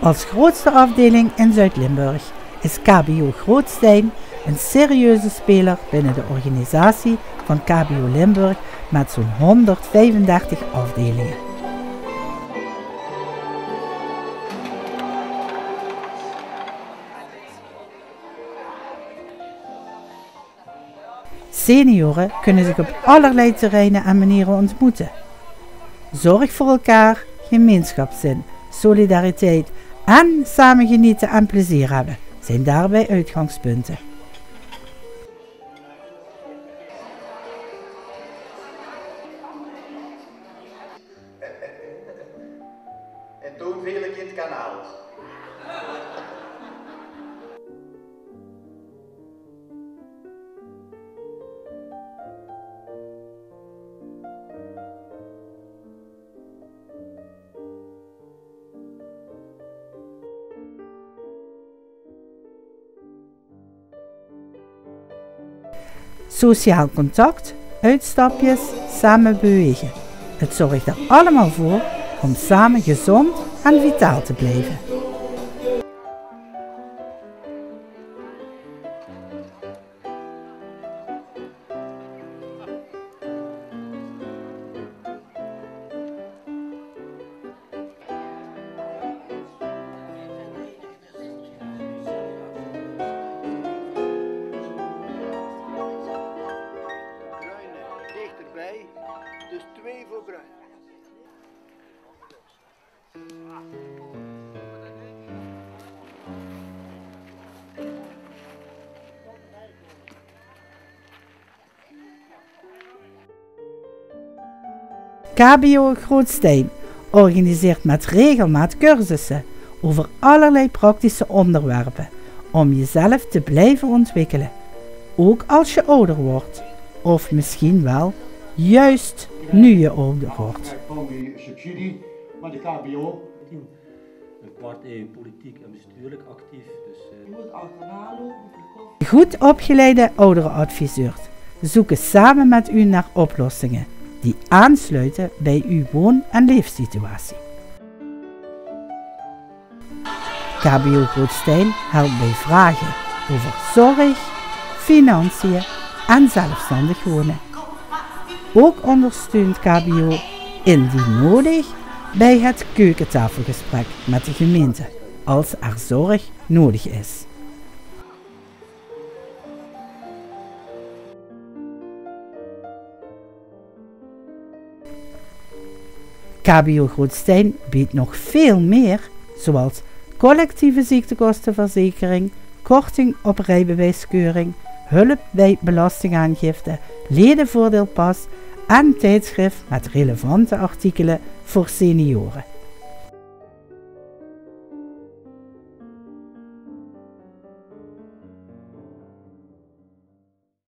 Als grootste afdeling in Zuid-Limburg is KBO Grootstein een serieuze speler binnen de organisatie van KBO Limburg met zo'n 135 afdelingen. Senioren kunnen zich op allerlei terreinen en manieren ontmoeten. Zorg voor elkaar, gemeenschapszin, solidariteit en samen genieten en plezier hebben zijn daarbij uitgangspunten. En toon vele in het kanaal. Sociaal contact, uitstapjes, samen bewegen. Het zorgt er allemaal voor om samen gezond en vitaal te blijven. Dichterbij, dus 2 voor bruin. KBO Grootstein organiseert met regelmaat cursussen over allerlei praktische onderwerpen om jezelf te blijven ontwikkelen, ook als je ouder wordt. Of misschien wel juist nu je ouder wordt. Subsidie, maar de KBO. Een kwart politiek en bestuurlijk actief. Goed opgeleide ouderenadviseurs zoeken samen met u naar oplossingen die aansluiten bij uw woon- en leefsituatie. KBO Grootstein helpt bij vragen over zorg, financiën en zelfstandig wonen. Ook ondersteunt KBO, indien nodig, bij het keukentafelgesprek met de gemeente, als er zorg nodig is. KBO Grootstein biedt nog veel meer, zoals collectieve ziektekostenverzekering, korting op rijbewijskeuring, hulp bij belastingaangifte, ledenvoordeelpas en tijdschrift met relevante artikelen voor senioren.